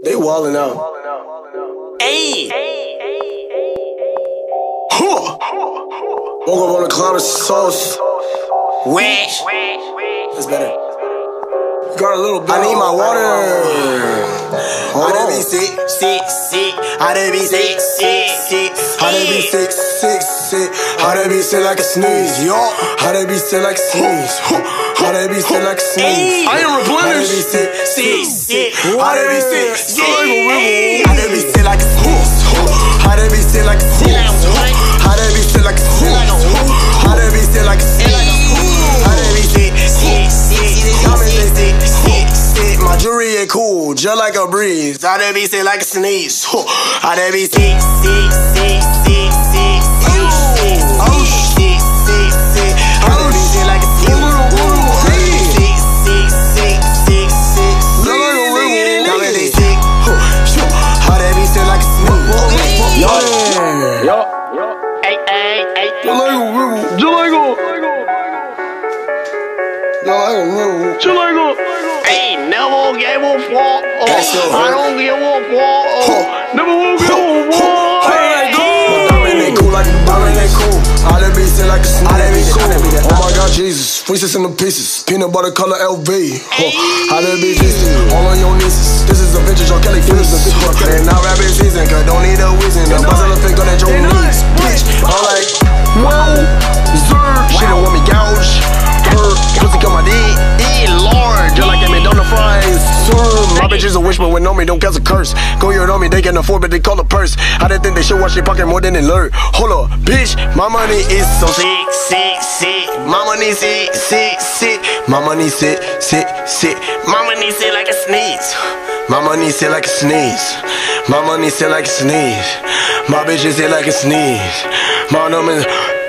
They wildin' out. Hey! Huh! Woke up on a cloud of sauce. Wet. That's better. Got a little bit. I need my water. How to be sick. How to be sick. How to be sick. How to be sick like a sneeze. Yo. How to be sick like a sneeze. How to be sick like a sneeze. I am replenished. How to be sick. How to be sick. How to be sick like a sneeze. How to be sick like a sneeze. How to be sick like a sneeze. How to be sick like a sneeze. How to be sick. My jewelry ain't cool, just like a breeze. How to be sick like a sneeze. How to be sick. Hey, never give a fuck. I don't give a fuck. Never will give a fuck. My diamond ain't cool like a diamond ain't cool. How to be sick like a sneeze. Oh my God, Jesus, pieces in the pieces. Peanut butter color LV. How to be decent, all on your nieces. This is a vintage on Kelly Fleeces. And now rapping season, cause don't need a reason. The buzz on the finger that your knees. Bitch, I'm like, whoa, zerd. She don't want me gouged. Pussy come my D, Lord, just like them McDonald's fries. My bitch is a wish, but when on me, don't cause a curse. Go here on me, they can afford, but they call a purse. I didn't think they should watch they pocket more than they learn. Hold up, bitch, my money is so sick. My money sick. My money sick. My money sick like a sneeze. My money sick like a sneeze. My money sick like a sneeze. My bitch is sick like a sneeze. My name is.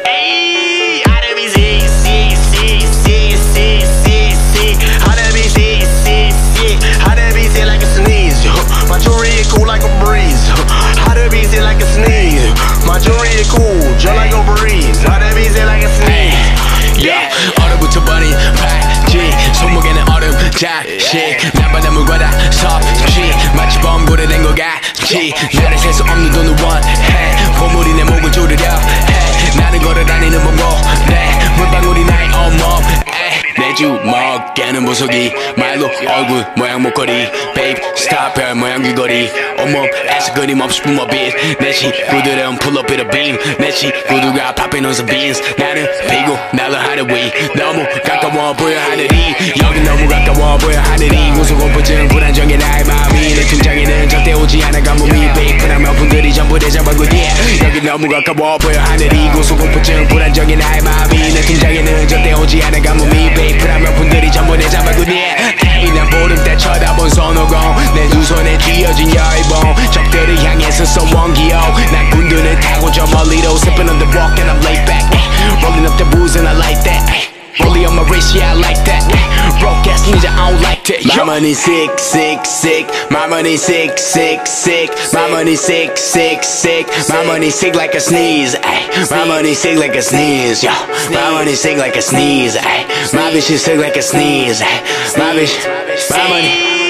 My jewelry is cool like a breeze. How to be sick like a sneeze. My jewelry is cool, just like a breeze. How to be sick like a sneeze. Yeah, 얼음부터 버린 바지 손목에는 얼음 자식 나보다 무거다 섭취 마치 범고래 된 것 같이 나를 셀 수 없는 돈을 원해 보물이 내 목을 조르려 해 나는 걸어다니는 봉고래 물방울이 나의 온몸 내 주먹에는 보석이 말로 얼굴 모양 목걸이 Babe stop 별 모양 귀걸이 온몸에서 끊임없이 뿜어빛 내 친구들은 pull up with a beam 내 친구들과 popping on some beans 나는 피고 날로 하늘 위 너무 가까워 보여 하늘이 여기 너무 가까워 보여 하늘이 고소공포증 불안정해 나의 마음이 내 등장에는 절대 오지 않아 가뭄이 베이프라면 분들이 전부 내 잡아고 뒤에 여기 너무 가까워 보여 하늘이 고소공포증 불안정해 나의 마음이 내 등장에는 절대 오지 않아 가뭄이 베이프라면 분들이 전부 내 잡아고 뒤에 에이 난 보름때 쳐다본 손오공 내 두 손에 쥐어진 열봉 적들을 향해서 소원기요 난 군두를 타고 저 멀리로 Sipping on the walk and I'm laid back Rolling up the booze and I like that Rolling on my wrist, yeah I like that Broke ass nigga, I don't like that My money sick My money sick My money sick My money sick like a sneeze My money sick like a sneeze Yo. My money sick like a sneeze My bitch is sick like a sneeze My bitch, my money